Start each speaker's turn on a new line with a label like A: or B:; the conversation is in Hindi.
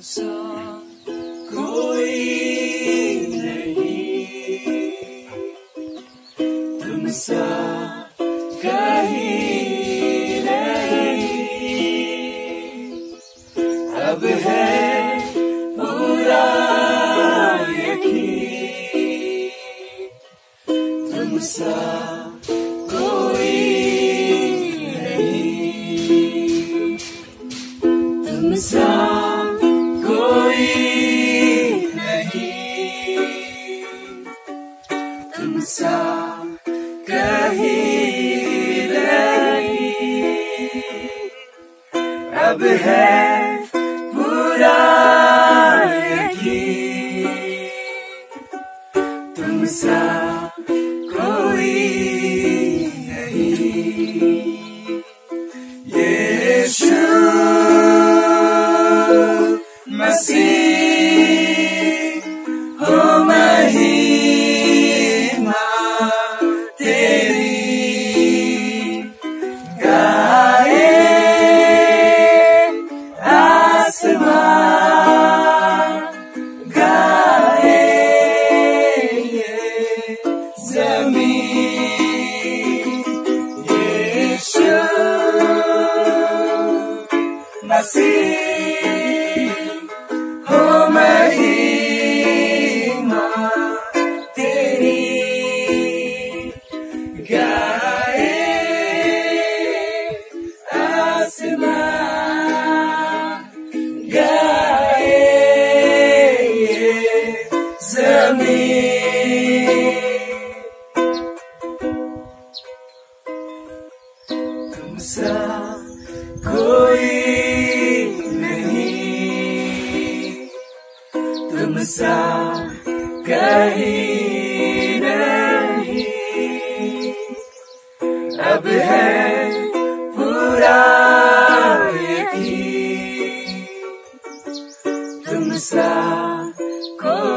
A: सा कोई नहीं, तुमसा कहीं नहीं। अब है पूरा यकीन, तुमसा कोई नहीं, तुमसा कोई नहीं, तुमसा कहीं नहीं। अब है पूरा यकीन, तुमसा कोई नहीं। यीशु मसीह हो महिमा तेरी, गाए आसमान, गाए ये ज़मीन। यीशु मसीह हो महिमा तेरी, गाए आसमान, गाए ये ज़मीन। तुमसा कोई नहीं, तुमसा कहीं नहीं। अब है पूरा यकीन, तुमसा कोई